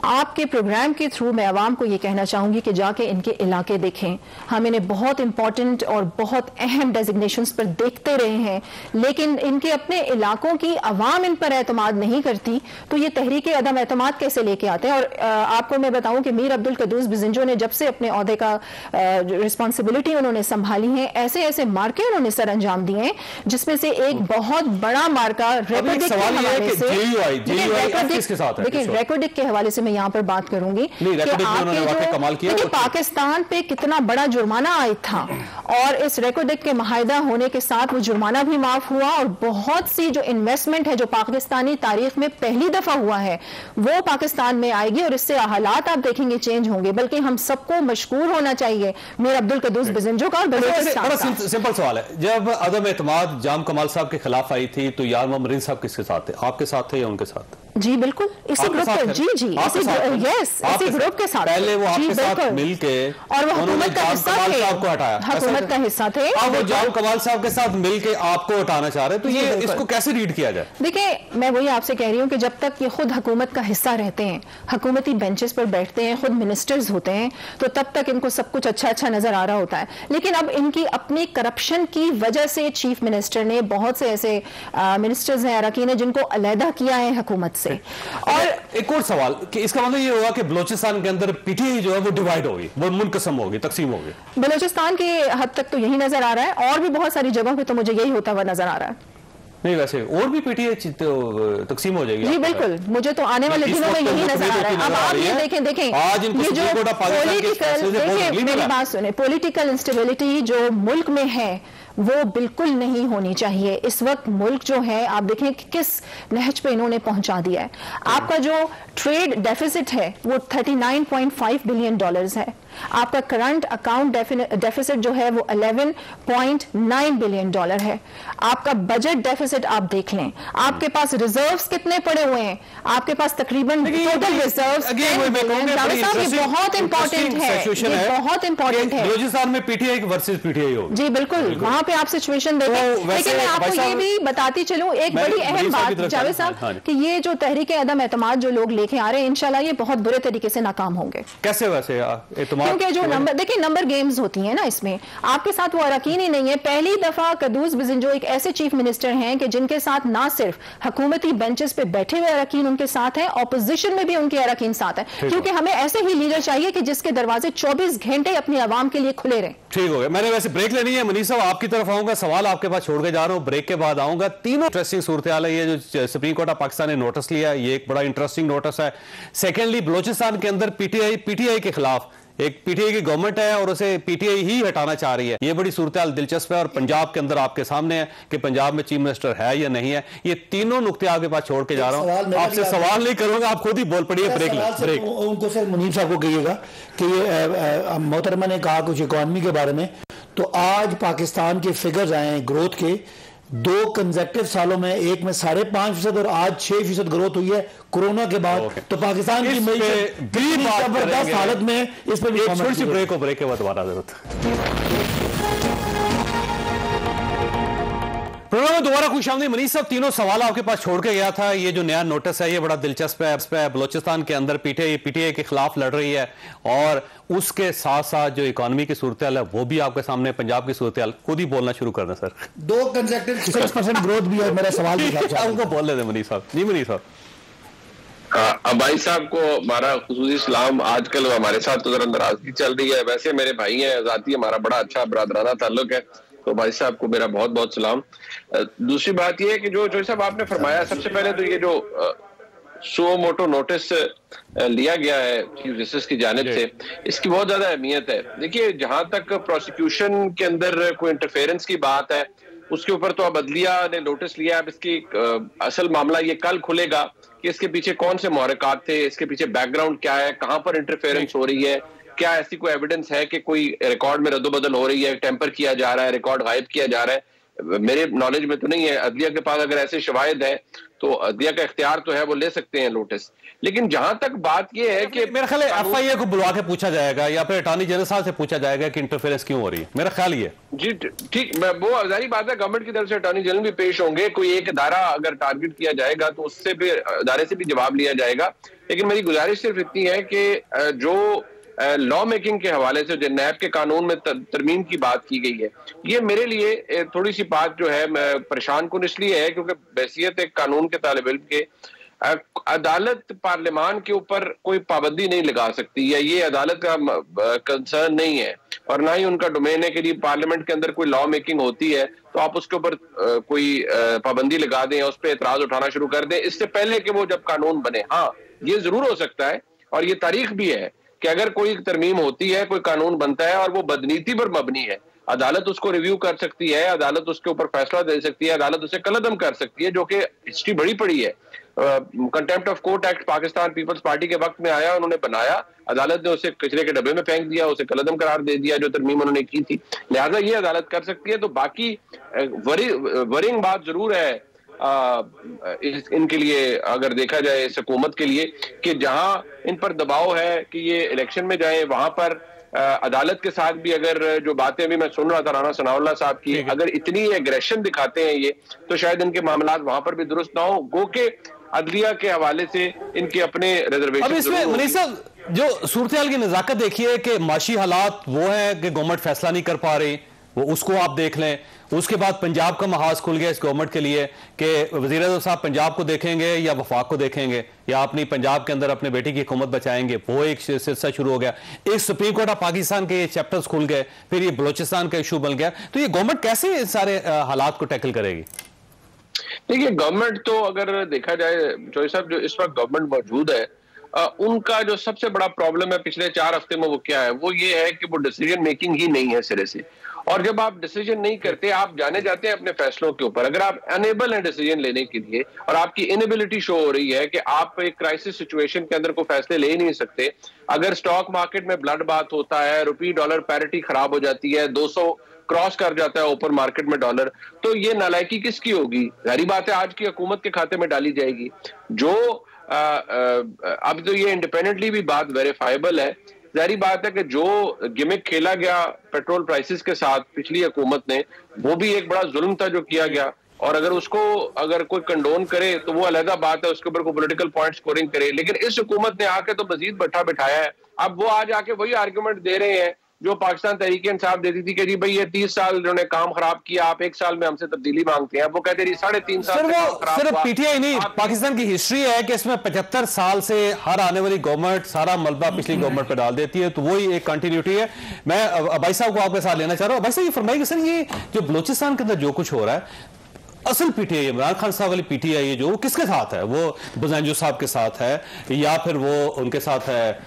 आपके प्रोग्राम के थ्रू मैं आवाम को ये कहना चाहूंगी कि जाके इनके इलाके देखें। हम इन्हें बहुत इंपॉर्टेंट और बहुत अहम डेजिग्नेशंस पर देखते रहे हैं, लेकिन इनके अपने इलाकों की आवाम इन पर एतमाद नहीं करती, तो ये तहरीक अदम एतमाद कैसे लेके आते हैं। और आ, आपको मैं बताऊं कि मीर अब्दुल कद्दूस बिजिंजो ने जब से अपने ओहदे का रिस्पॉन्सिबिलिटी उन्होंने संभाली है, ऐसे ऐसे मार्के उन्होंने सर अंजाम दिए हैं, जिसमें से एक बहुत बड़ा मार्का रेकोर्डिक के हवाले से, देखिए रेकोर्डिक के हवाले से मैं यहाँ पर बात करूंगी कि आपके जो पाकिस्तान पे कितना बड़ा जुर्माना आया था, और इस रेकोर्डिक के माहिदा होने के साथ वो जुर्माना भी माफ हुआ, और बहुत सी जो इन्वेस्टमेंट है जो पाकिस्तानी तारीख में पहली दफा हुआ है वो पाकिस्तान में आएगी, और इससे हालात आप देखेंगे चेंज होंगे। बल्कि हम सबको मशकूर होना चाहिए मीर अब्दुल कद्दूस बिजिंजो का। बड़ा सिंपल सवाल है, जब अदम एतमाद जाम कमाल साहब के खिलाफ आई थी तो यार मोहम्मद साहब किसके साथ थे? आपके साथ थे या उनके साथ? जी बिल्कुल, इसी ग्रुप के, जी जी इसी यस इसी ग्रुप के साथ पहले वो आपके साथ मिलके और वो हुकूमत का हिस्सा थे, आपको हटाया, हुकूमत का हिस्सा थे। अब वो जाम कमाल साहब के साथ मिलके आपको हटाना चाह रहे हैं, तो ये इसको कैसे रीड किया जाए? देखिए, मैं वही आपसे कह रही हूँ कि जब तक ये खुद हुकूमत का हिस्सा रहते हैं, हुकूमती बेंचेस पर बैठते हैं, खुद मिनिस्टर्स होते हैं, तो तब तक इनको सब कुछ अच्छा अच्छा नजर आ रहा होता है। लेकिन अब इनकी अपनी करप्शन की वजह से चीफ मिनिस्टर ने बहुत से ऐसे मिनिस्टर्स हैं, अरकान हैं, जिनको अलहदा किया है हुकूमत से। और एक और सवाल कि इसका मतलब ये होगा कि बलोचिस्तान के अंदर पीटीआई जो है वो डिवाइड होगी, वो मुनकसम होगी, तकसीम होगी। बलोचिस्तान की हद तक तो यही नजर आ रहा है, और भी बहुत सारी जगहों पे तो मुझे यही होता हुआ नजर आ रहा है। नहीं, वैसे और भी पीटीआई तो तकसीम हो जाएगी। जी बिल्कुल, मुझे तो आने वाले दिनों में यही नजर आ रहा है। अब आप ये देखें देखें आज ये जो पॉलिटिकल, देखिए मेरी बात सुने, पॉलिटिकल इंस्टेबिलिटी जो मुल्क में है वो बिल्कुल नहीं होनी चाहिए। इस वक्त मुल्क जो है, आप देखें कि किस नहज पे इन्होंने पहुंचा दिया है। आपका जो ट्रेड डेफिसिट है वो उनतालीस पॉइंट पाँच बिलियन डॉलर्स है। आपका करंट अकाउंट डेफिसिट जो है वो ग्यारह पॉइंट नौ बिलियन डॉलर है। आपका बजट डेफिसिट आप देख लें, आपके पास रिजर्व्स कितने पड़े हुए हैं, आपके पास तकरीबन टोटल रिजर्व्स बहुत इंपॉर्टेंट है, बहुत इंपॉर्टेंट है। बलूचिस्तान में पीटीआई वर्सेस पीटीआई हो, जी बिल्कुल, वहां पे आप सिचुएशन देखें। लेकिन मैं आपको ये भी बताती चलूं एक बड़ी अहम बात जावेद साहब, कि ये जो तहरीक अदम एतमाद जो लोग लेके आ रहे हैं, इंशाल्लाह ये बहुत बुरे तरीके से नाकाम होंगे। कैसे? वैसे क्योंकि जो नंबर देखिए, नंबर गेम्स होती हैं ना, इसमें आपके साथ वो अरकान ही नहीं है। पहली दफा कद्दूस बिजिंजो एक ऐसे चीफ मिनिस्टर हैं कि जिनके साथ ना सिर्फ हुकूमती बेंचेस पे बैठे हुए अरकान उनके साथ हैं, ऑपोजिशन में भी उनके अरकान साथ है। क्योंकि हमें ऐसे ही लीडर चाहिए कि जिसके दरवाजे चौबीस घंटे अपनी आवाम के लिए खुले रहे। ठीक हो गया, मैंने वैसे ब्रेक लेनी है। मनीष साहब आपकी तरफ आऊंगा, सवाल आपके पास छोड़ के जा रहा हूं, ब्रेक के बाद आऊंगा। तीनों इंटरेस्टिंग सूरत हाल है। ये जो सुप्रीम कोर्ट ऑफ पाकिस्तान ने नोटिस लिया, ये एक बड़ा इंटरेस्टिंग नोटिस है। सेकेंडली, बलोचिस्तान के अंदर पीटीआई पीटीआई के खिलाफ एक पीटीआई की गवर्नमेंट है और उसे पीटीआई ही हटाना चाह रही है। ये बड़ी सूरत हाल दिलचस्प है, और पंजाब के अंदर आपके सामने है कि पंजाब में चीफ मिनिस्टर है या नहीं है। ये तीनों नुक्ते आपके पास छोड़ के जा रहा हूं, आपसे सवाल नहीं करूंगा, आप खुद ही बोल पड़िए। ब्रेक ब्रेक उनको सर मुनीर साहब को कहिएगा कि ये मोहतरमा ने कहा कुछ इकॉनमी के बारे में, तो आज पाकिस्तान के फिगर्स आए हैं ग्रोथ के, दो कंसेक्टिव सालों में, एक में साढ़े पांच फीसद और आज छह फीसद ग्रोथ हुई है कोरोना के बाद। तो पाकिस्तान की जबरदस्त हालत में इस पर भी छोटी सी ब्रेक हो, ब्रेक के बाद दोबारा जरूरत। प्रोग्राम में दोबारा खुश आमदीद। मनीष साहब, तीनों सवाल आपके पास छोड़ के गया था। ये जो नया नोटिस है ये बड़ा दिलचस्प है। इस पे बलोचिस्तान के अंदर पीटीआई पीटीआई के खिलाफ लड़ रही है, और उसके साथ साथ जो इकोनॉमी की सूरत हाल है वो भी आपके सामने, पंजाब की सूरत हाल। खुद ही बोलना शुरू कर दें सर। दो कंसेक्टिव सिक्स परसेंट ग्रोथ भी है। मेरा सवाल उनको बोल लेते मनीष साहब। जी मनीष साहब। अब भाई साहब को हमारा खुसूसी सलाम। आजकल हमारे साथ तो जरा नाराजगी चल रही है, वैसे मेरे भाई हैं, जाती हमारा बड़ा अच्छा बरादराना ताल्लुक है, तो भाई साहब को मेरा बहुत बहुत सलाम। दूसरी बात यह है कि जो जो साहब आपने फरमाया, सबसे पहले तो ये जो सो मोटो नोटिस लिया गया है चीफ जस्टिस की जानिब से, इसकी बहुत ज्यादा अहमियत है। देखिए, जहां तक प्रोसिक्यूशन के अंदर कोई इंटरफेरेंस की बात है, उसके ऊपर तो अब अदलिया ने नोटिस लिया। अब इसकी असल मामला ये कल खुलेगा कि इसके पीछे कौन से मुहर्रिकात थे, इसके पीछे बैकग्राउंड क्या है, कहां पर इंटरफेरेंस हो रही है, क्या ऐसी कोई एविडेंस है कि कोई रिकॉर्ड में रद्दोबदल हो रही है, टेम्पर किया जा रहा है, रिकॉर्ड गायब किया जा रहा है। मेरे नॉलेज में तो नहीं है, अदलिया के पास अगर ऐसे शवाहिद है तो अदलिया का इख्तियार तो है, वो ले सकते हैं नोटिस। लेकिन जहां तक बात यह है कि मेरा ख्याल है एफ आई ए को बुलवा के पूछा जाएगा या फिर अटॉर्नी जनरल साहब से पूछा जाएगा कि इंटरफेरेंस क्यों हो रही है, मेरा ख्याल ये। जी ठीक, वो जारी बात है, गवर्नमेंट की तरफ से अटॉर्नी जनरल भी पेश होंगे, कोई एक अदारा अगर टारगेट किया जाएगा तो उससे भी अदारे से भी जवाब लिया जाएगा। लेकिन मेरी गुजारिश सिर्फ इतनी है कि जो लॉ मेकिंग के हवाले से जो नैब के कानून में तरमीम की बात की गई है, ये मेरे लिए थोड़ी सी बात जो है परेशान कुन इसलिए है क्योंकि बैसियत एक कानून के तालिब इल्म के अदालत पार्लियामान के ऊपर कोई पाबंदी नहीं लगा सकती, या ये अदालत का कंसर्न नहीं है और ना ही उनका डोमेन है कि ये पार्लियामेंट के अंदर कोई लॉ मेकिंग होती है तो आप उसके ऊपर कोई पाबंदी लगा दें या उस पर एतराज उठाना शुरू कर दें इससे पहले कि वो जब कानून बने। हाँ, ये जरूर हो सकता है और ये तारीख भी है कि अगर कोई तरमीम होती है, कोई कानून बनता है और वो बदनीति पर मबनी है, अदालत उसको रिव्यू कर सकती है, अदालत उसके ऊपर फैसला दे सकती है, अदालत उसे कलअदम कर सकती है, जो कि हिस्ट्री बड़ी पड़ी है। Contempt of court act Pakistan Peoples Party के वक्त में आया, उन्होंने बनाया, अदालत ने उसे कचरे के डब्बे में फेंक दिया, उसे कलअदम करार दे दिया जो तरमीम उन्होंने की थी, लिहाजा ये अदालत कर सकती है। तो बाकी वरी, वरिंग बात जरूर है आ, इस, इनके लिए अगर देखा जाए इस हुकूमत के लिए कि जहां इन पर दबाव है कि ये इलेक्शन में जाए, वहां पर आ, अदालत के साथ भी अगर जो बातें भी मैं सुन रहा था राना सनाउल्लाह साहब की, अगर इतनी एग्रेशन दिखाते हैं ये, तो शायद इनके मामलात वहां पर भी दुरुस्त ना हो, गो के अदलिया के हवाले से इनके अपने रिजर्वेशन। अब इसमें मनीष साहब जो सूरत हाल की नजाकत देखिए कि माशी हालात वो है कि गवर्नमेंट फैसला नहीं कर पा रही, वो उसको आप देख लें। उसके बाद पंजाब का महाज खुल गया इस गवर्नमेंट के लिए कि वज़ीर आज़म साहब पंजाब को देखेंगे या वफाक को देखेंगे या अपनी पंजाब के अंदर अपने बेटे की हुकूमत बचाएंगे, वो एक सिलसिला शुरू हो गया। एक सुप्रीम कोर्ट ऑफ पाकिस्तान के ये चैप्टर्स खुल गए, फिर ये बलोचिस्तान का इशू बन गया। तो ये गवर्नमेंट कैसे इन सारे हालात को टैकल करेगी? देखिए, गवर्नमेंट तो अगर देखा जाए चौधरी साहब, जो इस वक्त गवर्नमेंट मौजूद है, आ, उनका जो सबसे बड़ा प्रॉब्लम है पिछले चार हफ्ते में वो क्या है, वो ये है कि वो डिसीजन मेकिंग ही नहीं है सिरे से। और जब आप डिसीजन नहीं करते, आप जाने जाते हैं अपने फैसलों के ऊपर, अगर आप अनेबल हैं डिसीजन लेने के लिए और आपकी इनएबिलिटी शो हो रही है कि आप एक क्राइसिस सिचुएशन के अंदर कोई फैसले ले ही नहीं सकते, अगर स्टॉक मार्केट में ब्लड बाथ होता है, रुपी डॉलर पैरिटी खराब हो जाती है, दो सौ क्रॉस कर जाता है ओपन मार्केट में डॉलर, तो ये नालायकी किसकी होगी? जाहिर बात है आज की हुकूमत के खाते में डाली जाएगी। जो आ, आ, अब तो ये इंडिपेंडेंटली भी बात वेरीफाइबल है, जारी बात है कि जो गिमिक खेला गया पेट्रोल प्राइसेस के साथ पिछली हुकूमत ने, वो भी एक बड़ा जुल्म था जो किया गया, और अगर उसको अगर कोई कंडोन करे तो वो अलग बात है, उसके ऊपर कोई पॉलिटिकल पॉइंट स्कोरिंग करे। लेकिन इस हुकूमत ने आके तो मजीद बैठा बिठाया है। अब वो आज आके वही आर्ग्यूमेंट दे रहे हैं जो पाकिस्तान तहरीक इंसाफ देती थी कि जी भाई ये तीस साल उन्होंने काम खराब किया, आप एक साल में हमसे तब्दीली मांगते हैं। वो कहते हैं साढ़े तीन साल सर, वो सिर्फ पीटीआई नहीं, पाकिस्तान की हिस्ट्री है कि इसमें पचहत्तर साल से हर आने वाली गवर्नमेंट सारा मलबा पिछली गवर्नमेंट पर डाल देती है, तो वही एक कंटिन्यूटी है। मैं अबाई साहब को आपके साथ लेना चाह रहा हूँ। अबाई साहब ये फरमाइए सर, ये जो बलोचिस्तान के अंदर जो कुछ हो रहा है, असल पीटीआई इमरान खान साहब वाली पीटीआई है जो, वो किसके साथ है? वो बज़ांजो साहब के साथ है या फिर वो उनके साथ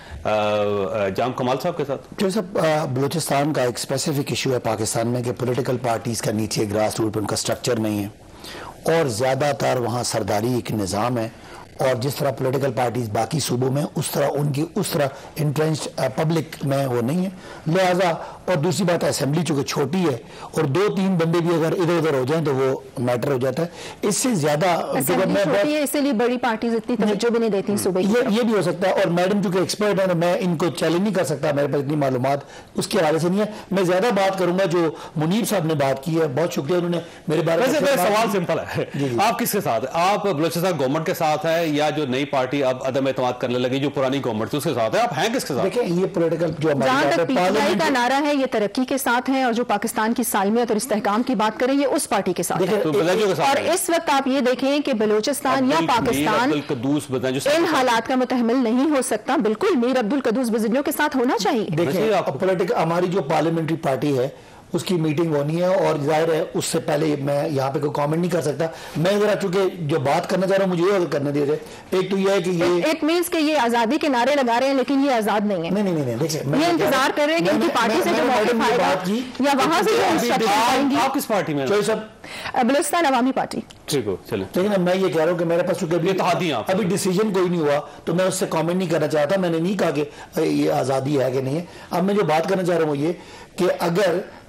है जाम कमाल साहब के साथ? जो सब बलूचिस्तान का एक स्पेसिफिक इशू है पाकिस्तान में कि पॉलिटिकल पार्टीज का नीचे ग्रास रूट पर उनका स्ट्रक्चर नहीं है और ज़्यादातर वहाँ सरदारी एक निज़ाम है, और जिस तरह पॉलिटिकल पार्टीज बाकी सूबों में उस तरह उनकी उस तरह इंट्रेंस पब्लिक में वो नहीं है, लिहाजा। और दूसरी बात, असेंबली चूंकि छोटी है और दो तीन बंदे भी अगर इधर उधर हो जाएं तो वो मैटर हो जाता है। इससे ज्यादा इसलिए बड़ी पार्टीज इतनी तवज्जो भी नहीं देती सूबे की। ये, ये भी हो सकता है। और मैडम चूंकि एक्सपर्ट है, मैं इनको चैलेंज नहीं कर सकता, मेरे पास इतनी मालूमात उसके हवाले से नहीं है। मैं ज्यादा बात करूंगा जो मुनीर साहब ने बात की है, बहुत शुक्रिया उन्होंने मेरे बारे में। सवाल सिंपल है, आप किसके साथ है? आप बलूचिस्तान गवर्नमेंट के साथ है या जो नई पार्टी अब अदम एतमाद करने लगी जो पुरानी गवर्नमेंट थी उसके साथ है? आप हैं किसके साथ? देखिए, ये पॉलिटिकल जो पीटीआई का नारा है ये तरक्की के साथ है, और जो पाकिस्तान की सालमियत और इस्तेहकाम की बात करें ये उस पार्टी के साथ है। तो और इस वक्त आप ये देखें कि बलूचिस्तान या पाकिस्तान इन हालात का मुतहमिल नहीं हो सकता। बिल्कुल मीर अब्दुल कदूस बज़िन्जो के साथ होना चाहिए। देखिए, पॉलिटिकल हमारी जो पार्लियामेंरी पार्टी है उसकी मीटिंग होनी है, और जाहिर है उससे पहले मैं यहाँ पे कोई कमेंट नहीं कर सकता। मैं जरा चूंकि जो बात करना चाह रहा हूँ मुझे ये करने दीजिए। एक तो ये है कि ये इट मींस कि ये आजादी के नारे लगा रहे हैं लेकिन ये आजाद नहीं है। नहीं नहीं नहीं देखिए, ये इंतजार कर रहे हैं कि इनकी पार्टी से जो मौके आएगा या वहां से जो इंस्ट्रक्शन आएंगी। आप किस पार्टी में? बलूचिस्तान अवामी पार्टी। ठीक हो, चलिए। लेकिन मैं ये कह रहा हूँ कि मेरे पास चूंकि अभी डिसीजन कोई नहीं हुआ तो मैं उससे कमेंट नहीं करना चाहता। मैंने नहीं कहा कि ये आजादी है कि नहीं है। अब मैं जो बात करना चाह रहा हूँ ये कि अगर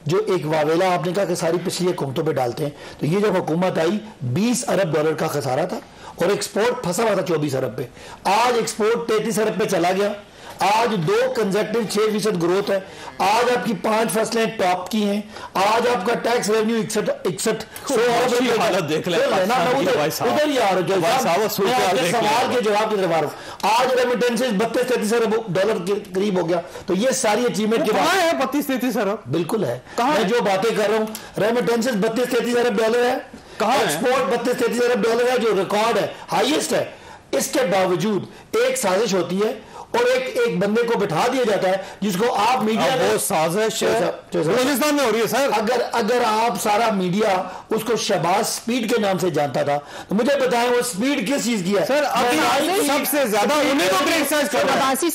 जो एक वावेला आपने कहा कि सारी पिछली हुकूमतों पे डालते हैं, तो ये जब हुकूमत आई बीस अरब डॉलर का खसारा था और एक्सपोर्ट फंसा हुआ था चौबीस अरब पे। आज एक्सपोर्ट तैंतीस अरब पे चला गया। आज दो कंसेक्टिव छह फीसद ग्रोथ है। आज आपकी पांच फसलें टॉप की हैं। आज आपका टैक्स रेवेन्यू इकसठ इकसठ हालत देख ले उधर ही आ रहा है। सवाल के जवाब की तरफ आ रहा हूं। आज रेमिटेंसेस बत्तीस तैंतीस अरब डॉलर के करीब हो गया। तो ये सारी अचीवमेंट के बाद है बत्तीस तैंतीस अरब बिल्कुल है। मैं जो बातें कर रहा हूँ, रेमिटेंसेस बत्तीस तैंतीस अरब डॉलर है, एक्सपोर्ट बत्तीस तैंतीस अरब डॉलर है, जो रिकॉर्ड है, हाईएस्ट है। इसके बावजूद एक साजिश होती है और एक एक बंदे को बिठा दिया जाता है जिसको आप मीडिया वो साजिश बलूचिस्तान में हो रही है सर। अगर अगर आप सारा मीडिया उसको शहबाज स्पीड के नाम से जानता था तो मुझे बताएं वो स्पीड किस चीज की है सर? अभी सबसे ज्यादा उन्हीं को क्रिटिसाइज कर रहा है।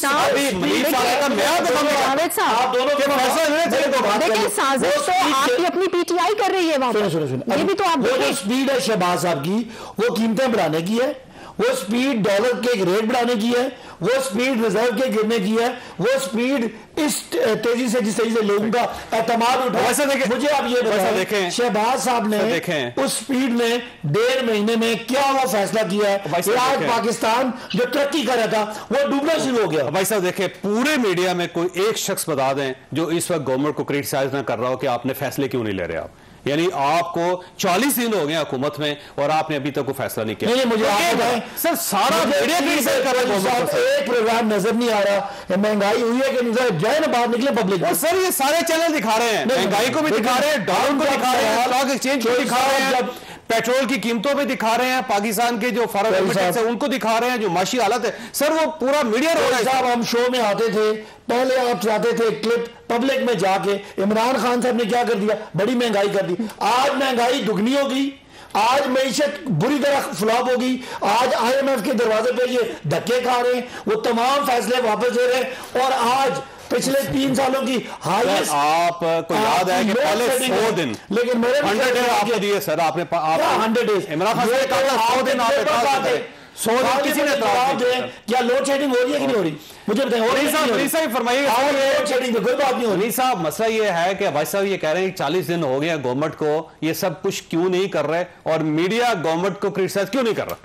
आप दोनों के आपकी अपनी पीटीआई कर रही है वहां पर। ये भी तो आप वो जो स्पीड है शहबाज साहब की, वो कीमतें बढ़ाने की है, वो स्पीड डॉलर के एक रेट बढ़ाने की है, वो स्पीड रिजर्व के गिरने की है, वो स्पीड इस तेजी से जिस तेजी से लोगों का एतमाद उठा। वैसे देखें, मुझे आप ये बताएं शहबाज साहब ने उस स्पीड में डेढ़ महीने में क्या वो फैसला किया है? आज पाकिस्तान जो तरक्की कर रहा था वो डूबना शुरू हो गया। भाई साहब देखें, पूरे मीडिया में कोई एक शख्स बता दें जो इस वक्त गवर्नमेंट को क्रिटिसाइज ना कर रहा हो कि आपने फैसले क्यों नहीं ले रहे आप। यानी आपको चालीस दिन हो गए हुकूमत में और आपने अभी तक कोई फैसला नहीं किया। नहीं, मुझे आप बताएं सर, सारा मीडिया क्रिटिसाइज कर रहा है। एक प्रोग्राम नजर नहीं आ रहा, महंगाई हुई है कि नहीं, जाए ना बाहर निकले पब्लिक। सर ये सारे चैनल दिखा रहे हैं, महंगाई को भी दिखा रहे हैं, डॉलर को दिखा रहे हैं, स्टॉक एक्सचेंज को दिखा रहे हैं, पेट्रोल की कीमतों पे दिखा रहे हैं, पाकिस्तान के जो फॉरेन रेमिटेंस है उनको दिखा रहे हैं, जो माशी हालत है। सर वो पूरा मीडिया रो रहा है। साहब हम शो में आते थे, पहले आप चाहते थे क्लिप पब्लिक में जाके, इमरान खान साहब ने क्या कर दिया, बड़ी महंगाई कर दी। आज महंगाई दुगनी हो गई, आज मईशत बुरी तरह फ्लॉप होगी। आज आईएमएफ के दरवाजे पे ये धक्के खा रहे हैं, वो तमाम फैसले वापस ले रहे हैं। और आज पिछले तीन सालों की हाईएस्ट, आपको याद है कि पहले सौ दिन, लेकिन मेरे हंड्रेड डेज आपको दिए सर, आपने हंड्रेड डेज इमरान खान ने कहा सौ दिन आपने सौ दिन किसी ने जवाब दे। क्या लोड शेडिंग हो रही है कि नहीं हो रही? मुझे बताएं। हो रही है? फरमाइए। लोड शेडिंग कोई बात नहीं हो रही साहब। मसला ये है कि भाई साहब ये कह रहे हैं चालीस दिन हो गया गवर्नमेंट को, ये सब कुछ क्यों नहीं कर रहे और मीडिया गवर्नमेंट को क्रिटिसाइज क्यों नहीं कर रहा?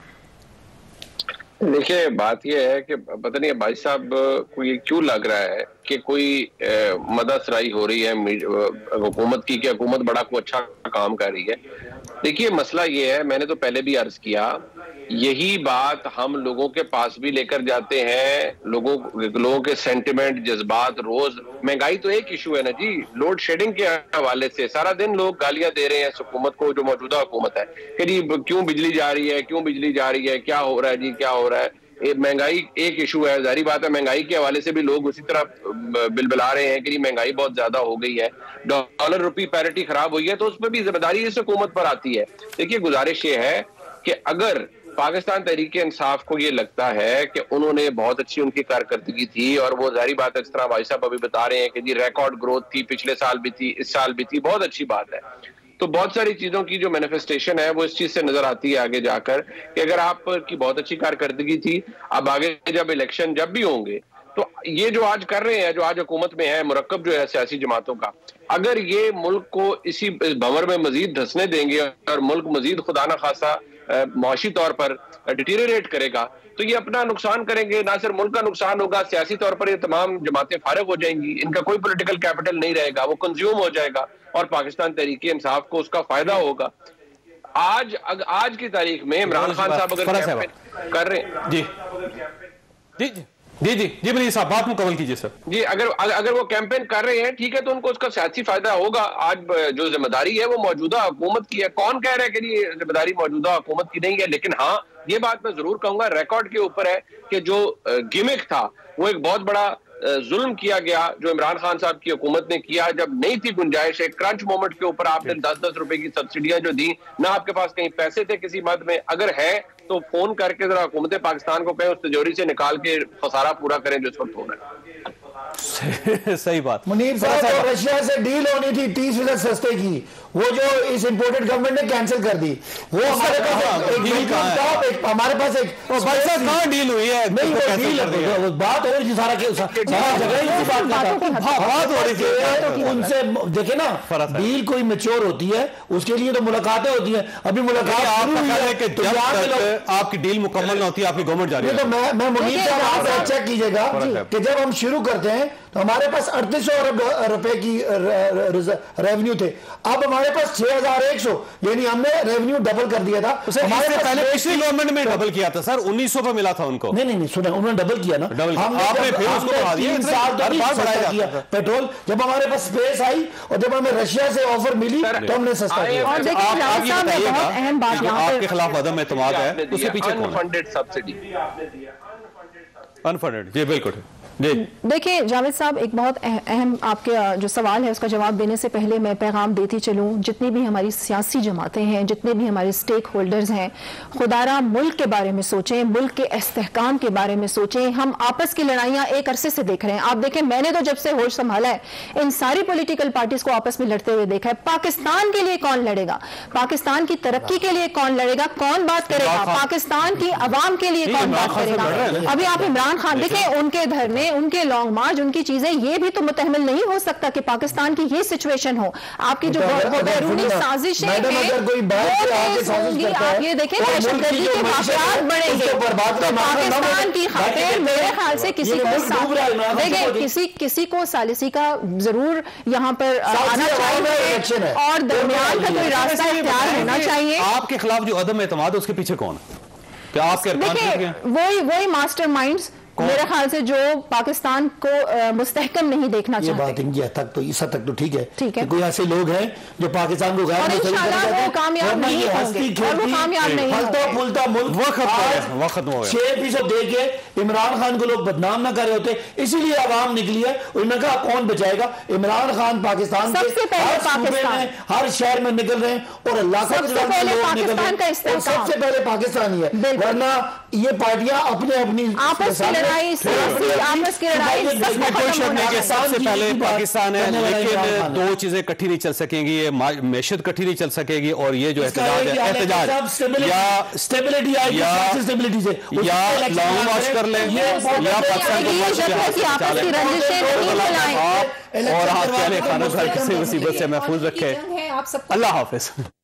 देखिए बात यह है कि पता नहीं भाई साहब को ये क्यों लग रहा है कि कोई मददसराई हो रही है हुकूमत की, कि हुकूमत बड़ा को अच्छा काम कर रही है। देखिए मसला ये है, मैंने तो पहले भी अर्ज किया, यही बात हम लोगों के पास भी लेकर जाते हैं। लोगों लोगों के सेंटिमेंट, जज्बात, रोज महंगाई तो एक इशू है ना जी। लोड शेडिंग के हवाले से सारा दिन लोग गालियां दे रहे हैं इस हुकूमत को, जो मौजूदा हुकूमत है, कि जी क्यों बिजली जा रही है, क्यों बिजली जा रही है, क्या हो रहा है जी, क्या हो रहा है। महंगाई एक इशू है, जारी बात है, महंगाई के हवाले से भी लोग उसी तरह बिलबिला रहे हैं कि महंगाई बहुत ज्यादा हो गई है, डॉलर रुपी पैरिटी खराब हुई है, तो उस पर भी जिम्मेदारी इस हुकूमत पर आती है। देखिए गुजारिश ये है कि अगर पाकिस्तान तहरीक इंसाफ को ये लगता है कि उन्होंने बहुत अच्छी उनकी कारकर्दगी थी, और वो जारी बात है जिस तरह भाई साहब अभी बता रहे हैं कि जी रिकॉर्ड ग्रोथ थी, पिछले साल भी थी, इस साल भी थी, बहुत अच्छी बात है, तो बहुत सारी चीजों की जो मैनिफेस्टेशन है वो इस चीज से नजर आती है आगे जाकर कि अगर आपकी बहुत अच्छी कारकर्दगी थी, अब आगे जब इलेक्शन जब भी होंगे तो ये जो आज कर रहे हैं, जो आज हुकूमत में है, मुरक्कब जो है सियासी जमातों का, अगर ये मुल्क को इसी भंवर में मजीद धंसने देंगे और मुल्क मजीद खुदा न खासा मुआशी तौर पर डिटीरियरेट करेगा, तो ये अपना नुकसान करेंगे। ना सिर्फ मुल्क का नुकसान होगा, सियासी तौर पर ये तमाम जमातें फारिग हो जाएंगी, इनका कोई पॉलिटिकल कैपिटल नहीं रहेगा, वो कंज्यूम हो जाएगा और पाकिस्तान तहरीक इंसाफ को उसका फायदा होगा। आज अग, आज की तारीख में इमरान खान साहब अगर कैंपेन कर रहे हैं जी जी जी जी जी जी साहब बात मुकम्मल कीजिए सर। जी अगर अगर वो कैंपेन कर रहे हैं ठीक है, तो उनको उसका सियासी फायदा होगा। आज जो जिम्मेदारी है वो मौजूदा हुकूमत की है। कौन कह रहा है कि ये जिम्मेदारी मौजूदा हुकूमत की नहीं है, लेकिन हाँ ये बात मैं जरूर कहूंगा, रिकॉर्ड के ऊपर है कि जो गिमिक था वो एक बहुत बड़ा जुल्म किया गया जो इमरान खान साहब की हुकूमत ने किया, जब नहीं थी गुंजाइश, एक क्रंच मोमेंट के ऊपर आपने दस दस रुपए की सब्सिडियां जो दी, ना आपके पास कहीं पैसे थे किसी मद में, अगर है तो फोन करके जरा हुकूमत पाकिस्तान को कहें उस तिजोरी से निकाल के खसारा पूरा करें जो इस वक्त हो रहा है। सही बात। मुनीर साहब, तो रशिया से डील होनी थी तीस फीसद सस्ते की, वो जो इस इंपोर्टेड गवर्नमेंट ने कैंसिल कर दी। वो हमारे पास एक डील था, एक हमारे पास एक कहां डील हुई है? नहीं वो डील बात हो रही थी, सारा जगह ही बात हो रही थी उनसे। देखे ना, डील कोई मैच्योर होती है उसके लिए तो मुलाकातें होती है। अभी मुलाकात आपकी डील मुकम्मल ना होती है, आपकी गवर्नमेंट जा रही है। तो मैं मैं मुनीर साहब आप चेक कीजिएगा कि जब हम शुरू करते हैं तो हमारे पास अड़तीस सौ अरब रुपए की रेवेन्यू थे, अब हमारे पास छह हजार एक सौ, यानी हमने रेवेन्यू डबल कर दिया था। हमारे पहले पिछली गवर्नमेंट में डबल किया था सर, उन्नीस सौ पे मिला था उनको। नहीं नहीं नहीं सुना, उन्होंने डबल किया ना, आपने फिर उसको बढ़ा दिया पेट्रोल। जब हमारे पास स्पेस आई और जब हमें रशिया से ऑफर मिली तो हमने सस्ता किया। आपके खिलाफ अदम एतमाद है, उसके पीछे अनफंडेड सब्सिडी, अनफंडेड। जी बिल्कुल। देखिए जावेद साहब, एक बहुत अहम आपके जो सवाल है उसका जवाब देने से पहले मैं पैगाम देती चलूं, जितनी भी हमारी सियासी जमातें हैं, जितने भी हमारे स्टेक होल्डर्स हैं, खुदारा मुल्क के बारे में सोचें, मुल्क के इस्तेहकाम के बारे में सोचें। हम आपस की लड़ाइयां एक अरसे से देख रहे हैं। आप देखें, मैंने तो जब से होश संभाला है इन सारी पॉलिटिकल पार्टीज को आपस में लड़ते हुए देखा है। पाकिस्तान के लिए कौन लड़ेगा, पाकिस्तान की तरक्की के लिए कौन लड़ेगा, कौन बात करेगा, पाकिस्तान की आवाम के लिए कौन बात करेगा। अभी आप इमरान खान देखें, उनके धरने, उनके लॉन्ग मार्च, उनकी चीजें, ये भी तो मुतहमिल नहीं हो सकता कि पाकिस्तान की ये सिचुएशन हो। आपकी जो बैरूनी साजिशें हैं, आप ये देखें दहशतगर्दी के वाक़यात बढ़ेंगे तो पाकिस्तान की खातिर मेरे ख्याल से किसी को देखिए किसी किसी को सालिसी का जरूर यहाँ पर आना चाहिए और दरमियान का कोई रास्ता इख्तियार होना चाहिए। आपके खिलाफ जो अदम एतमाद है उसके पीछे कौन है? क्या आपके वही वही मास्टर माइंड्स मेरे ख्याल से जो पाकिस्तान को मुस्तहकम नहीं देखना चाहते। ये बात इनकी हद तक तो इस हद तक तो ठीक है, ठीक है। कोई ऐसे लोग हैं जो पाकिस्तान को और इंशाल्लाह वो कामयाब नहीं होंगे, और वो कामयाब नहीं फलता फूलता मुल्क वक्त छह फीसद दे के इमरान खान को लोग बदनाम ना कर रहे होते, इसीलिए आवाम निकली है। उन्होंने कहा कौन बचाएगा इमरान खान, पाकिस्तान सबसे पहले पाकिस्तान, हर शहर में निकल रहे हैं और अल्लाह का सबसे पहले पाकिस्तान का इस्तेमाल, सबसे पहले पाकिस्तान ही है, वरना ये पार्टियां अपने अपनी आपस की लड़ाई, आपस की लड़ाई सबसे पहले पाकिस्तान है, लेकिन दो चीजें इकट्ठी नहीं चल सकेंगी, ये मैशत इकट्ठी नहीं चल सकेगी और ये जो एहतजाज है, एहतजाज या स्टेबिलिटी आएगी, स्टेबिलिटी से या लॉन्ग मार्च कर लें या पाकिस्तान और हाथ पहले खाना घर किसी मुसीबत से महफूज रखे। अल्लाह हाफिज।